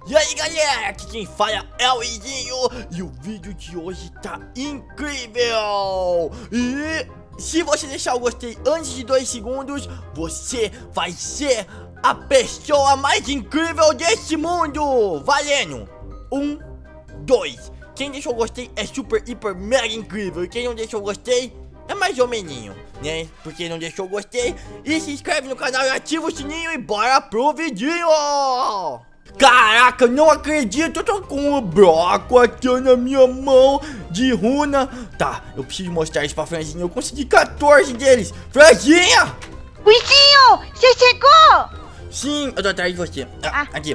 E aí galera, aqui quem fala é o Izinho. E o vídeo de hoje tá incrível. E se você deixar o gostei antes de 2 segundos, você vai ser a pessoa mais incrível desse mundo. Valendo 1, 2. Quem deixou o gostei é super, hiper, mega incrível. E quem não deixou o gostei é mais ou meninho, né? Porque não deixou o gostei. E se inscreve no canal e ativa o sininho e bora pro vidinho. Caraca, não acredito, eu tô com o bloco aqui na minha mão de runa. Tá, eu preciso mostrar isso pra Franzinha. Eu consegui 14 deles. Franzinha! Luizinho, você chegou? Sim, eu tô atrás de você. Aqui.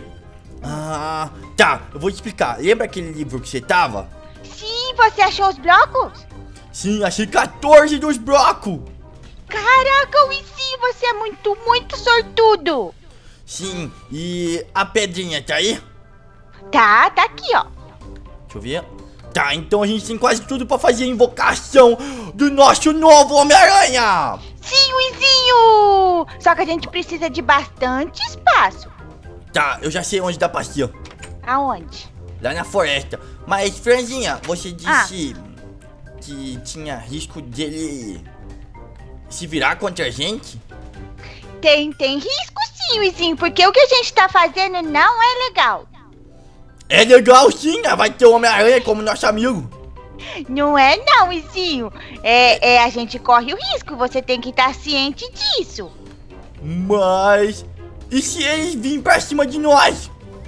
Tá, eu vou te explicar. Lembra aquele livro que você tava? Sim, você achou os blocos? Sim, achei 14 dos blocos. Caraca, Luizinho, você é muito sortudo. Sim, e a pedrinha tá aí? Tá aqui, ó. Deixa eu ver. Tá, então a gente tem quase tudo pra fazer a invocação do nosso novo Homem-Aranha. Sim, Luizinho. Só que a gente precisa de bastante espaço. Tá, eu já sei onde dá pra ser. Aonde? Lá na floresta. Mas, Franzinha, você disse que tinha risco dele se virar contra a gente? Tem risco sim, Luizinho, porque o que a gente tá fazendo não é legal. É legal sim, né? Vai ter o Homem-Aranha como nosso amigo. Não é não, Luizinho. A gente corre o risco, você tem que estar ciente disso. Mas... e se eles virem pra cima de nós?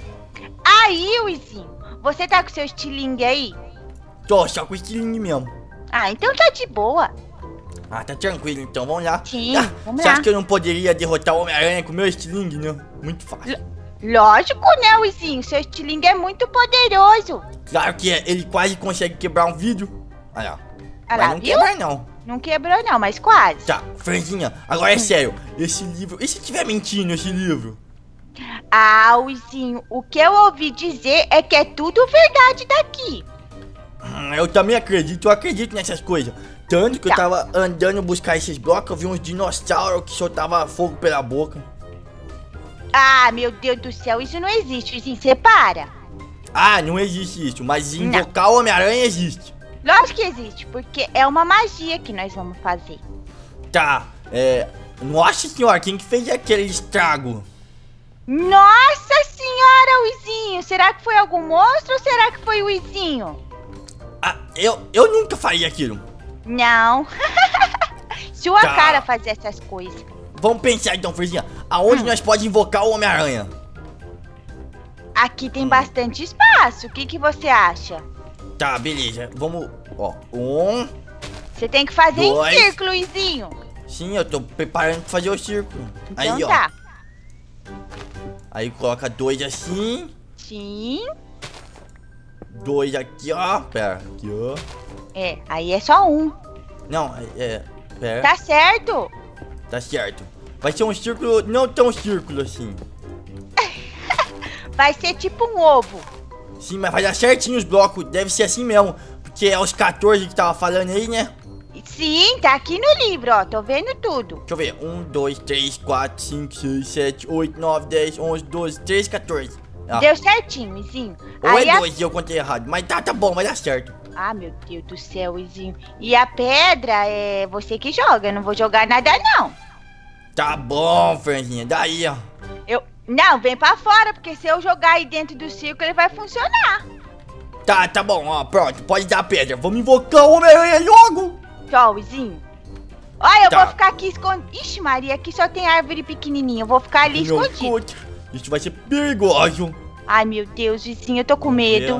Aí, Luizinho, você tá com seu estilingue aí? Tô, só com o estilingue mesmo. Então tá de boa. Tá tranquilo então, vamos lá. Sim, vamos você lá. acha que eu não poderia derrotar o Homem-Aranha com o meu estilingue, né? Muito fácil. Lógico, né, Luizinho? Seu estilingue é muito poderoso. Claro que é, ele quase consegue quebrar um vidro. Olha lá. Olha Mas lá, não viu? quebra não. Não quebrou não, mas quase. Tá, Franzinha, agora é sério. Esse livro... e se tiver mentindo esse livro? Luizinho, o que eu ouvi dizer é que é tudo verdade daqui. Eu também acredito, eu acredito nessas coisas. Tanto que eu tava andando buscar esses blocos, eu vi uns dinossauros que soltavam fogo pela boca. Meu Deus do céu, isso não existe, Luizinho, você para. Não existe isso, mas invocar o Homem-Aranha existe. Lógico que existe, porque é uma magia que nós vamos fazer. Tá, nossa senhora, quem que fez aquele estrago? Nossa senhora, Luizinho, será que foi algum monstro ou será que foi o Luizinho? Eu nunca faria aquilo. Não. Sua cara fazer essas coisas. Vamos pensar então, Franzinha. Aonde nós podemos invocar o Homem-Aranha? Aqui tem bastante espaço. O que você acha? Tá, beleza. Vamos, Você tem que fazer 2. em círculo, Luizinho. Sim, eu tô preparando pra fazer o círculo. Então aí, tá. Aí coloca 2 assim. Sim. 2 aqui, ó. Pera, aqui, ó. Aí é só um. Não, pera. Tá certo. Tá certo. Vai ser um círculo, não tão círculo assim. Vai ser tipo um ovo. Sim, mas vai dar certinho os blocos. Deve ser assim mesmo. Porque é os 14 que tava falando aí, né? Sim, tá aqui no livro, ó. Tô vendo tudo. Deixa eu ver. 1, 2, 3, 4, 5, 6, 7, 8, 9, 10, 11, 12, 13, 14. Deu certinho, Luizinho. Ou aí é 2 e eu contei errado. Mas tá bom, vai dar certo. Meu Deus do céu, Luizinho. E a pedra é você que joga. Eu não vou jogar nada, não. Tá bom, Franzinha. Daí, ó. Não, vem pra fora, porque se eu jogar aí dentro do círculo, ele vai funcionar. Tá bom, ó. Pronto, pode dar a pedra. Vamos invocar o Homem-Aranha logo. Tchau, Luizinho. Olha, eu Tá. vou ficar aqui escondido. Ixi, Maria, aqui só tem árvore pequenininha. Eu vou ficar ali escondido. Isso vai ser perigoso. Ai, meu Deus, Luizinho, eu tô com medo.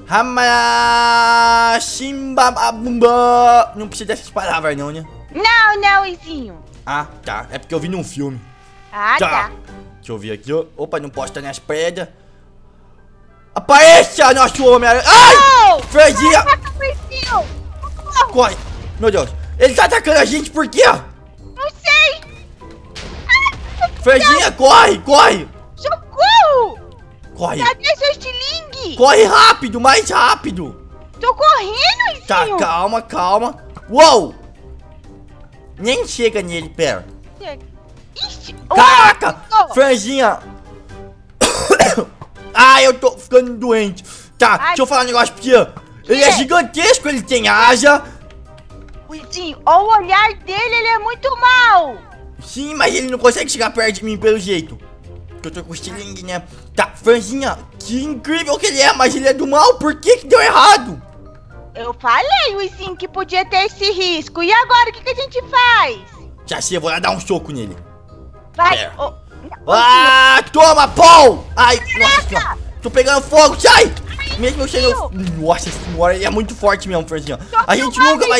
Simbabumba. Não precisa dessas palavras não, né? Não, Luizinho. Tá. É porque eu vi num filme. Tá. Deixa eu ver aqui, ó. Opa, não posso estar nas pedras. Apareça, nosso Homem-Aranha. Ai! Franzinha! Corre! Meu Deus! Ele tá atacando a gente por quê? Não sei! Franzinha, corre! Socorro! Corre! Cadê seu estilingue? Corre rápido, mais rápido! Tô correndo, Tá, Luizinho! calma. Uou! Nem chega nele, pera. Ixi, Caraca! Franzinha! Ai, eu tô ficando doente. Tá, Ai. deixa eu falar um negócio pra você. Ele é gigantesco, ele tem asa. Luizinho, o olhar dele, ele é muito mau. Sim, mas ele não consegue chegar perto de mim pelo jeito. Porque eu tô com estilingue, né? Tá, Franzinha, que incrível que ele é, mas ele é do mal. Por que que deu errado? Eu falei, Luizinho, que podia ter esse risco. E agora, o que a gente faz? Já sei, eu vou lá dar um soco nele. Vai. É. Ô, Ah, toma, Paul! Ai, nossa Caraca! senhora. Tô pegando fogo, sai! Mesmo eu sendo... Luizinho. Nossa senhora, ele é muito forte mesmo, Franzinha. Tô A gente filmando nunca vai...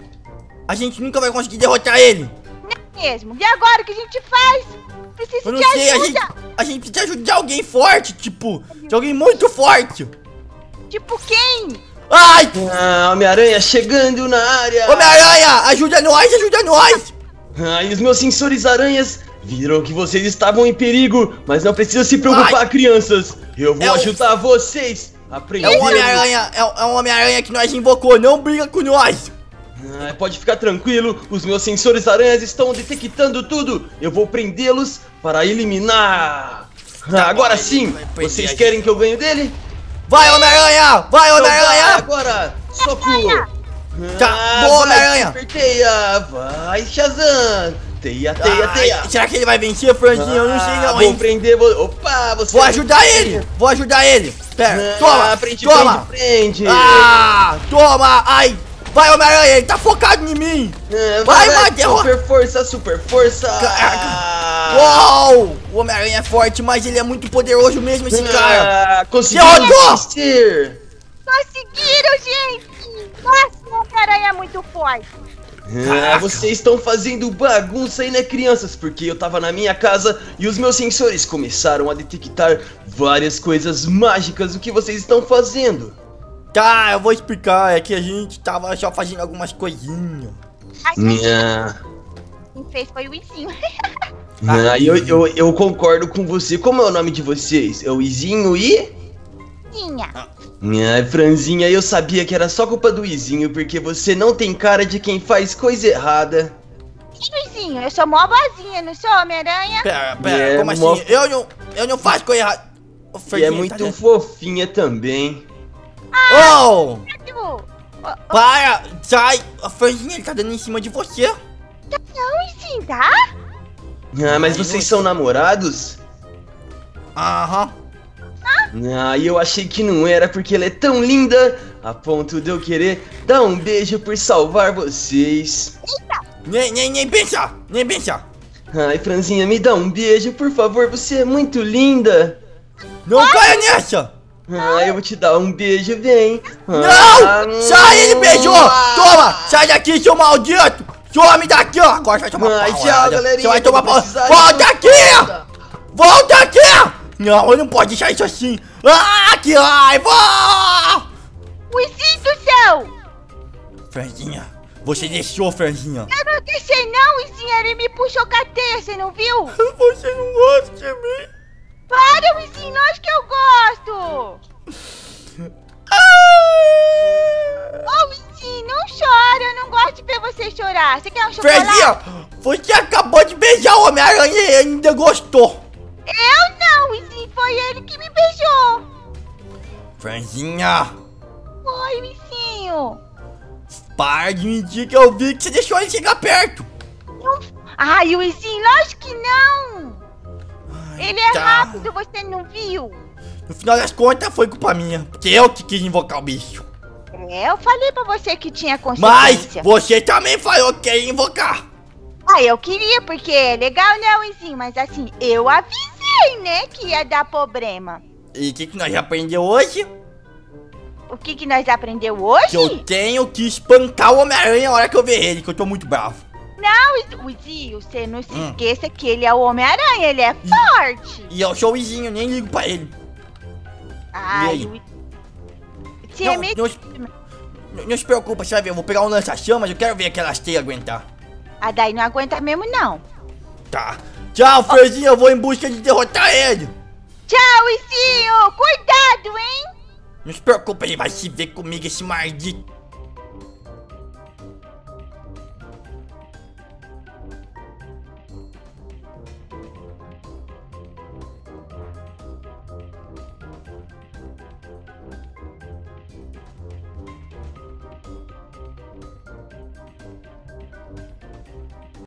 A gente nunca vai conseguir derrotar ele. Não é mesmo. E agora, o que a gente faz? Preciso Eu não de sei, ajuda. a gente precisa de ajuda de alguém forte, tipo... De alguém muito forte. Tipo quem? Ai! Ah, Homem-Aranha chegando na área! Homem-Aranha, ajuda nós, ajuda nós! Ah, e os meus sensores aranhas viram que vocês estavam em perigo, mas não precisa se preocupar, crianças! Eu vou ajudar vocês a É aprender. um Homem-Aranha, é um Homem-Aranha que nós invocou, não briga com nós! Ah, pode ficar tranquilo, os meus sensores aranhas estão detectando tudo! Eu vou prendê-los para eliminar! Tá Agora bom, sim, vai prender vocês a gente. querem que eu ganhe dele? Vai, Homem-Aranha! Vai, Então vai, Homem-Aranha! agora! Soco! Tá, boa, Homem-Aranha. Super teia! Vai, Shazam! Teia, teia, Ai, teia! será que ele vai vencer, Franzinho? Eu não sei não, Vou hein? prender você. Opa, você. Vou ajudar ele! Vou ajudar ele! Pera, toma! Prende, toma! prende, prende. Ah, toma! Ai! Vai, Homem-Aranha! Ele tá focado em mim! Vai, derrota! Super força, super força! Caraca. Uou! O Homem-Aranha é forte, mas ele é muito poderoso mesmo, esse cara! Conseguiu Derrotou! vencer! Conseguiram, gente! Nossa, o Homem-Aranha é muito forte. Caraca. Vocês estão fazendo bagunça aí, né, crianças? Porque eu tava na minha casa e os meus sensores começaram a detectar várias coisas mágicas. O que vocês estão fazendo? Tá, eu vou explicar. É que a gente tava só fazendo algumas coisinhas. Quem fez foi o Luizinho. Eu concordo com você. Como é o nome de vocês? É o Izinho e... Tinha. Franzinha, eu sabia que era só culpa do Izinho, porque você não tem cara de quem faz coisa errada. Luizinho, eu sou mó boazinha, não sou Homem-Aranha? Pera, É, como assim? mó- Eu não faço coisa errada. Ô, E é Franzinha, muito tá dentro. fofinha também. Oh! Não, Para! Sai! A Franzinha, ele tá dando em cima de você. Luizinho, tá? Mas vocês são namorados? Aham. E eu achei que não era, porque ela é tão linda a ponto de eu querer dar um beijo por salvar vocês. Nem pensar, nem pensar. Ai, Franzinha, me dá um beijo, por favor, você é muito linda. Não caia nessa! Eu vou te dar um beijo, vem. Não! Sai, ele beijou! Toma! Sai daqui, seu maldito! Some daqui, ó! Agora você vai tomar Ai, paulada. tchau, galerinha, Você vai tomar vou precisar paulada. de Volta aqui! Volta aqui! Não, eu não posso deixar isso assim. Ah, que raiva! Luizinho do céu! Franzinha, você deixou, Franzinha. Eu não deixei não, Luizinho, ele me puxou com a teia, você não viu? Você não gosta de mim? Para, Luizinho, lógico que eu gosto! Ô, Luizinho, não chora, eu não gosto de ver você chorar. Você quer um chocolate? Franzinha, você acabou de beijar o Homem-Aranha e ainda gostou. Eu não, Luizinho, foi ele que me beijou. Franzinha, Foi, Luizinho. para de mentir que eu vi que você deixou ele chegar perto. Ai, Luizinho, lógico que não. Ele é tá. rápido, você não viu? No final das contas foi culpa minha, porque eu que quis invocar o bicho. É, eu falei pra você que tinha Mas consequência. você também falou que queria invocar. Ah, eu queria, porque é legal, né, Luizinho? Mas assim, eu avisei, né, que ia dar problema. E o que nós aprendeu hoje? O que nós aprendeu hoje? Que eu tenho que espancar o Homem-Aranha na hora que eu ver ele, que eu tô muito bravo. Não, Luizinho, você não se esqueça que ele é o Homem-Aranha, ele é forte. E eu sou o vizinho, nem ligo pra ele. Ai, aí? Luizinho. Você é meio... Não se preocupa, sabe? Eu vou pegar um lança-chamas, eu quero ver aquelas teias aguentar. A daí não aguenta mesmo, não. Tá. Tchau, Franzinha, eu vou em busca de derrotar ele. Tchau, Luizinho! Cuidado, hein? Não se preocupa, ele vai se ver comigo, esse maldito.